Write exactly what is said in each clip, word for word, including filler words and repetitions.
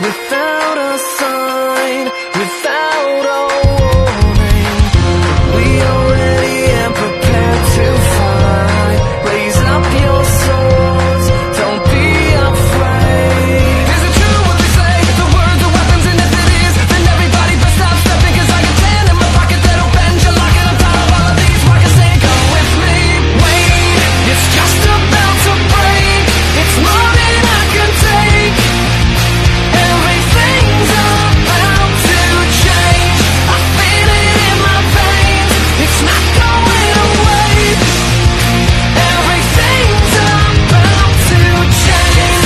without a sign, without a warning. We are ready and prepared to fight. Raise up your swords, don't be afraid. Is it true what they say? The words are weapons, and if it is, then everybody best stop stepping, cause I got ten in my pocket that'll bend you like an top of all of these rockets. Say come with me. Wait, it's just about to break. It's more than I can take. Everything's about to change. I feel it in my veins. It's not going away. Everything's about to change.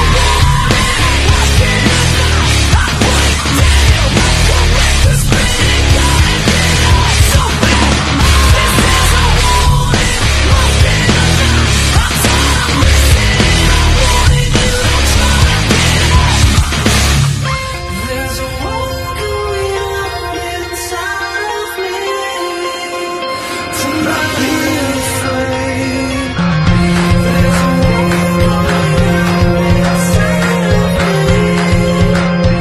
There's a war going on inside of me. To not be afraid. There's a war going on inside of me.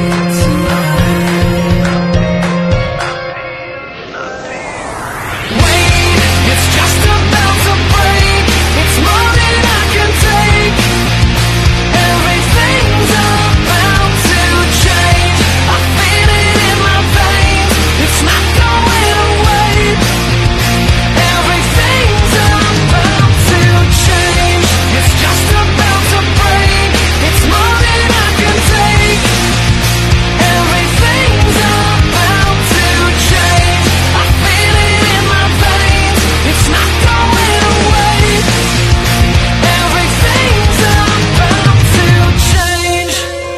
Wait, it's just about to break. It's more than I can take. Everything's about to change. I feel it in my veins. It's not going away. Everything's about to change. It's just about to break. It's more than I can take. Everything's about to change. I feel it in my veins. It's not going away. Everything's about to change.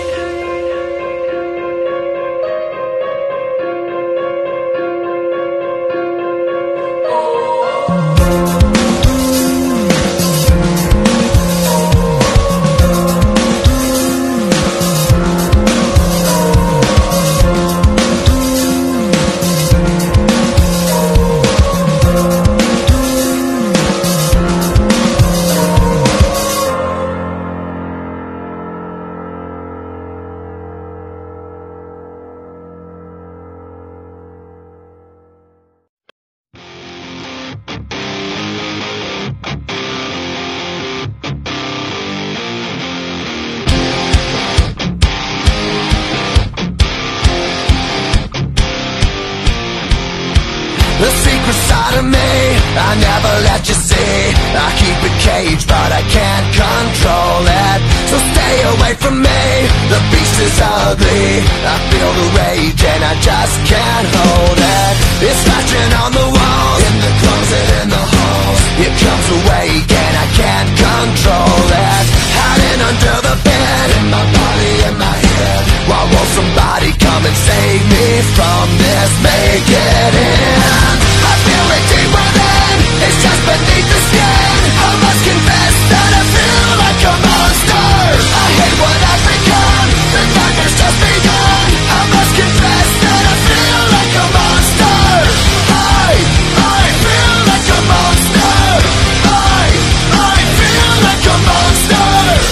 The secret side of me, I never let you see. I keep it caged, but I can't control it. So stay away from me, the beast is ugly. I feel the rage and I just can't hold it. It's scratching on the walls, in the closet, in the halls. It comes awake and I can't control it. Hiding under the bed, in my body, in my head. Why won't somebody come and save me from this? Make it in. I feel it deep within, it's just beneath the skin. I must confess that I feel like a monster. I hate what I've become, the nightmare's just begun. I must confess that I feel like a monster. I, I feel like a monster. I, I feel like a monster.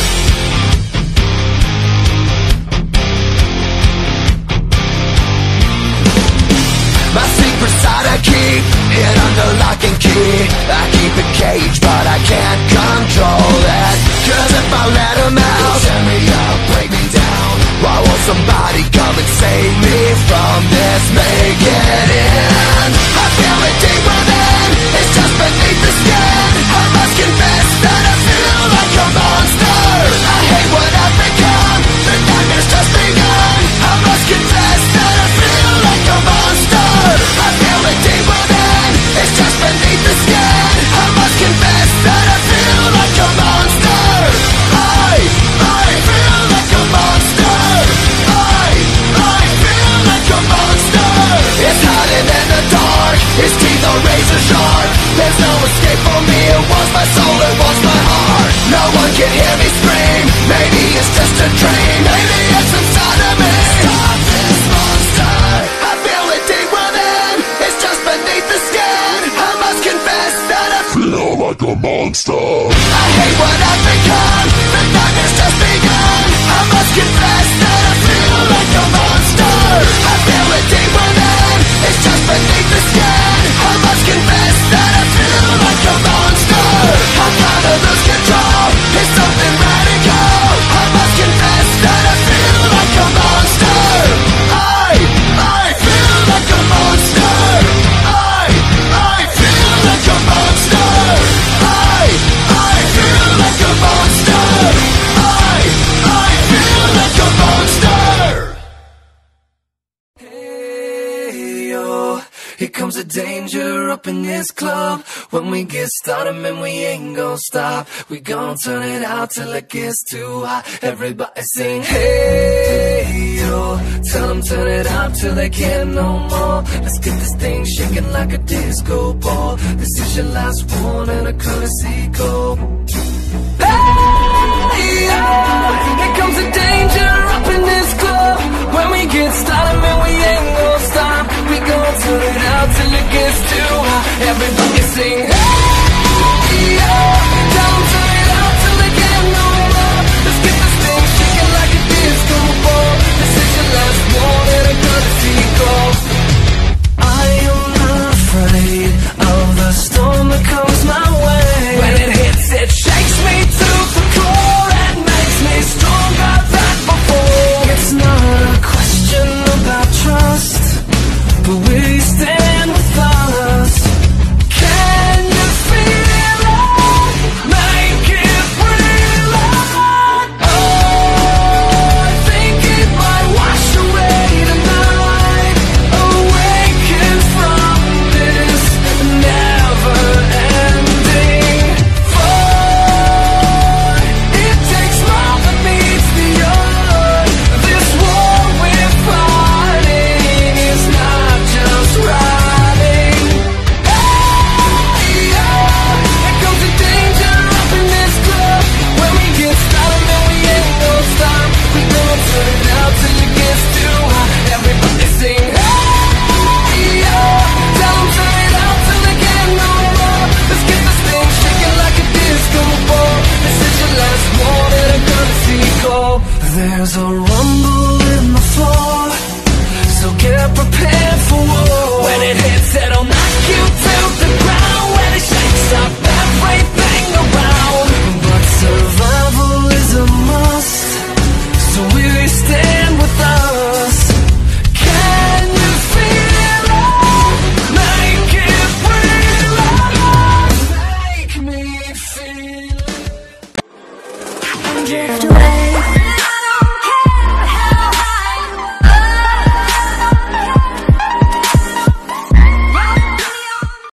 My secret side I keep hid under lock and key. I keep it caged, but I can't control it. Cause if I let him out, he'll tear me up, break me down. Why won't somebody come and save me from this? Make it in. I feel it deep within, it's just beneath the skin. I must confess that I feel like a monster. I hate what I've become, the nightmare's just begun. I must confess that I feel like a monster. I feel it deep within, it's just beneath the skin. I must confess that I feel like a monster. I, I feel like a monster. I, I feel like a monster. It's hiding in the dark, his teeth are razor sharp. There's no escape for me, it wants my soul, it wants my heart. No one can hear me scream, maybe it's just a dream. Maybe it's inside of me. Stop this monster. I feel it deep within, it's just beneath the skin. I must confess that I feel like a monster. I hate what I've become, the nightmare's just begun. I must confess that I feel a danger up in this club. When we get started, man, we ain't gon' stop. We gon' turn it out till it gets too hot. Everybody sing, hey, yo. Tell them turn it out till they can't no more. Let's get this thing shaking like a disco ball. This is your last one and a courtesy call. Hey, yo. Here comes the danger up in this club. When we get started, man, we ain't gon' stop. We gon' turn it out till it gets too hot. Everybody sing, hey, yo. Tell them turn it out till they can't no more. Let's get this thing shaking like a disco ball. This is your last one and a courtesy call. I am not afraid of the storm that comes my way. When it hits, it shakes me to the core and makes me stronger than before. It's not a question about trust, but we stand with us. Can you feel it? Make it real. Oh, I think it might wash away tonight. Awaken from this never-ending fight. It takes more than meets the eye. This war we're fighting is not just riding. Hey, yeah. Here comes the danger up in this club. When we get started, man, we ain't gon' stop. We gon' turn it out till it gets too hot. Everybody sing, hey, yeah. Tell them turn it out till they can't no more. Let's get this thing shaking like a disco ball. This is your last one and a courtesy call. There's a rumble in the floor, so get prepared for war. When it hits, it'll knock you to the ground. When it shakes up everything around. But survival is a must, so we stand with us. Can you feel it? Make it real. Make me feel it. Drift away.